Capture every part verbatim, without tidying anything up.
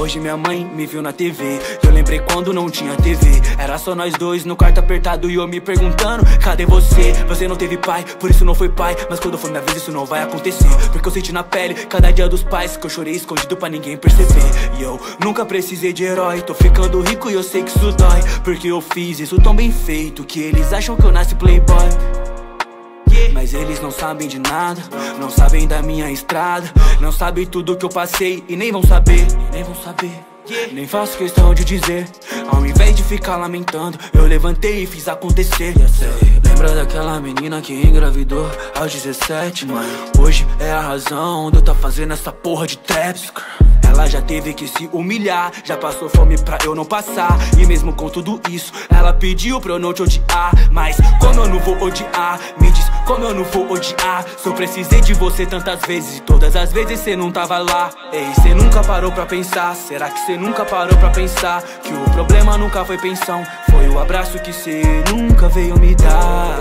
Hoje minha mãe me viu na T V. Eu lembrei quando não tinha T V. Era só nós dois no quarto apertado e eu me perguntando: cadê você? Você não teve pai, por isso não foi pai. Mas quando for minha vez isso não vai acontecer, porque eu senti na pele cada dia dos pais que eu chorei escondido pra ninguém perceber. E eu nunca precisei de herói. Tô ficando rico e eu sei que isso dói, porque eu fiz isso tão bem feito que eles acham que eu nasci playboy. Mas eles não sabem de nada, não sabem da minha estrada, não sabem tudo que eu passei e nem vão saber, nem vão saber. Nem faço questão de dizer, ao invés de ficar lamentando, eu levantei e fiz acontecer. Lembra daquela menina que engravidou aos dezessete, mãe? Hoje é a razão de eu tá fazendo essa porra de traps. Ela já teve que se humilhar, já passou fome pra eu não passar. E mesmo com tudo isso, ela pediu pra eu não te odiar. Mas como eu não vou odiar? Me diz como eu não vou odiar? Se eu precisei de você tantas vezes e todas as vezes cê não tava lá. Ei, cê nunca parou pra pensar? Será que cê nunca parou pra pensar que o problema nunca foi pensão? Foi o abraço que cê nunca veio me dar.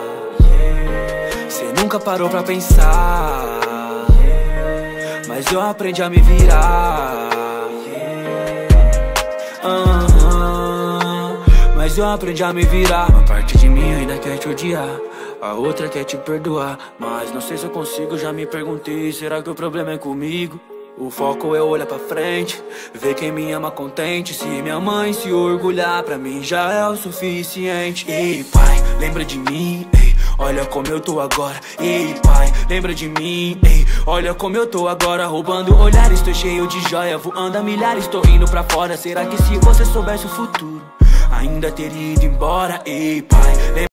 Cê nunca parou pra pensar, mas eu aprendi a me virar. uh -huh. Mas eu aprendi a me virar. Uma parte de mim ainda quer te odiar, a outra quer te perdoar, mas não sei se eu consigo, já me perguntei. Será que o problema é comigo? O foco é olhar pra frente, ver quem me ama contente. Se minha mãe se orgulhar, pra mim já é o suficiente. Ei pai, lembra de mim, ei, olha como eu tô agora. Ei pai, lembra de mim, ei, olha como eu tô agora. Roubando olhares, tô cheio de joia, voando a milhares, tô indo pra fora. Será que se você soubesse o futuro, ainda teria ido embora? Ei pai, lembra